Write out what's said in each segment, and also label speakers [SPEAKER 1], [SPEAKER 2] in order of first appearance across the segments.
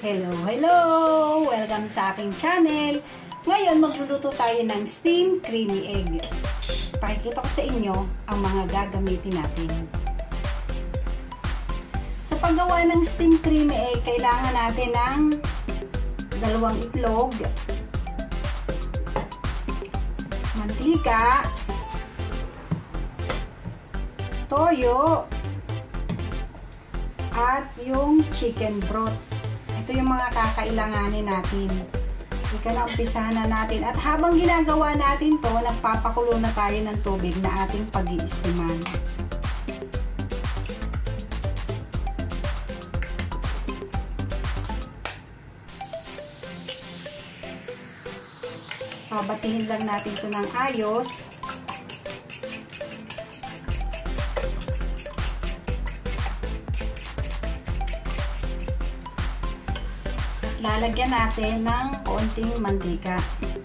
[SPEAKER 1] Hello, hello! Welcome sa aking channel. Ngayon, magluluto tayo ng steamed creamy egg. Pakikita ko sa inyo ang mga gagamitin natin. Sa paggawa ng steamed creamy egg, kailangan natin ng 2 itlog, mantika, toyo, at yung chicken broth. Ito yung mga kakailanganin natin. Ika na, umpisahan na natin. At habang ginagawa natin to, nagpapakulo na tayo ng tubig na ating pag-i-steaman. Babatihin lang natin ito ng ayos. Lalagyan natin ng konting mantika.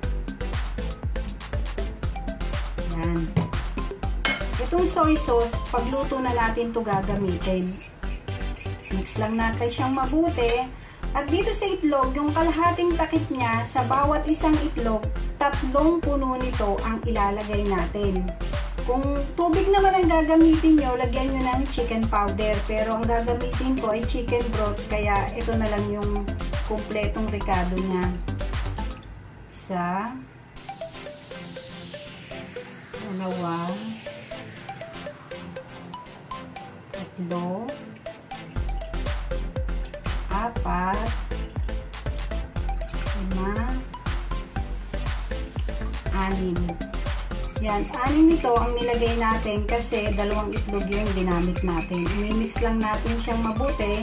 [SPEAKER 1] Yan. Itong soy sauce, pagluto na natin ito gagamitin. Mix lang natin siyang mabuti. At dito sa itlog, yung kalahating takip niya, sa bawat isang itlog, 3 puno nito ang ilalagay natin. Kung tubig naman ang gagamitin nyo, lagyan nyo ng chicken powder. Pero ang gagamitin ko ay chicken broth, kaya ito na lang yung kumpletong rekado niya. 1, 2, 3, 4, 5, 6, yan, 6 nito ang nilagay natin kasi 2 itlog yung ginamit natin. I-mix lang natin siyang mabuti.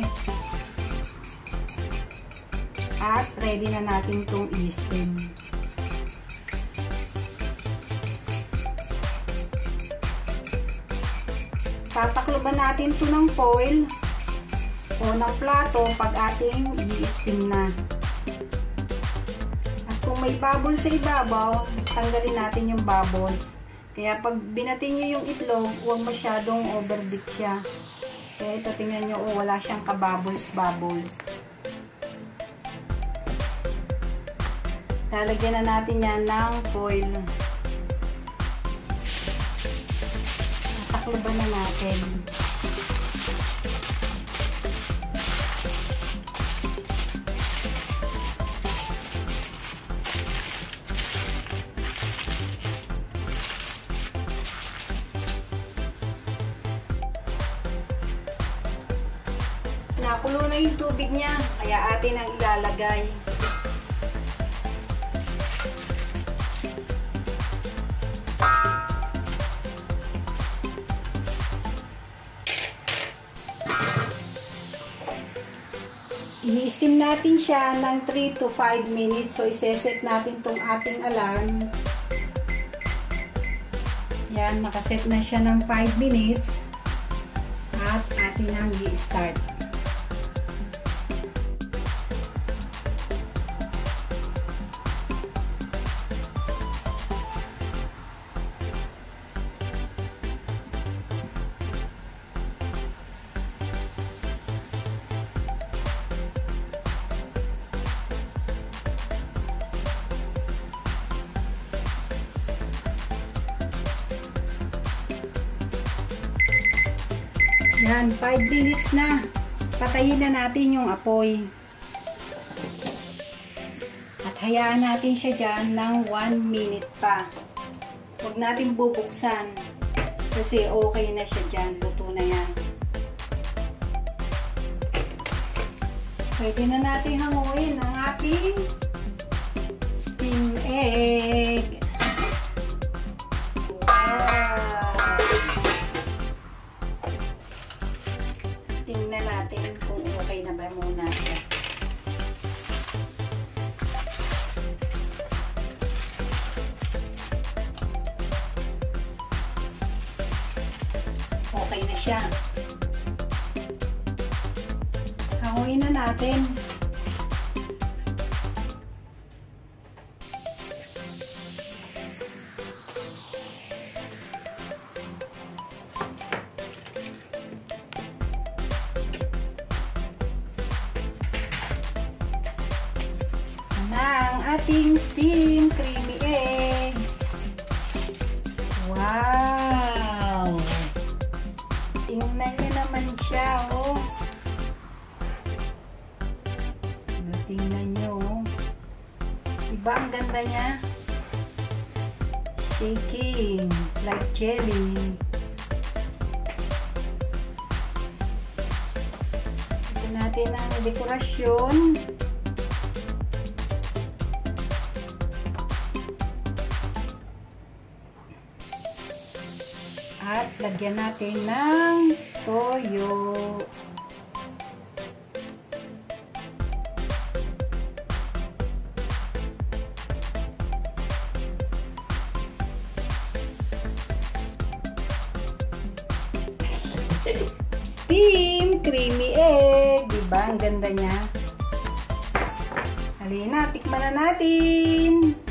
[SPEAKER 1] At ready na natin itong i-steam. Tatakloban natin ito ng foil o ng plato pag ating i-steam na. At kung may bubbles sa ibabaw, tanggalin natin yung bubbles. Kaya pag binatin nyo yung itlog, huwag masyadong overbeat siya. Kaya ito, tingnan nyo, wala siyang kabubbles-bubbles. Lalagyan na natin yan ng foil. Takloban na natin. Nakulo na yung tubig niya, kaya atin ang ilalagay. I-steam natin siya ng 3 to 5 minutes. So, iseset natin tong ating alarm. Yan, nakaset na siya ng 5 minutes. At atin ang i-start. Yan, 5 minutes na. Patayin na natin yung apoy. At hayaan natin siya dyan ng 1 minute pa. Huwag natin bubuksan. Kasi okay na siya dyan. Luto na yan. Pwede na natin hanguin ang ating steamed egg. Tingnan natin kung okay na ba muna siya. Okay na siya. Hanguin na natin. ating steam creamy egg. Wow! Tingnan nyo naman siya, oh. Tingnan nyo, oh. Diba ang ganda niya? Shaking like jelly. Ito natin ang dekorasyon. At lagyan natin ng toyo. Steam creamy egg. Diba? Ang ganda niya. Halina, tikman na natin.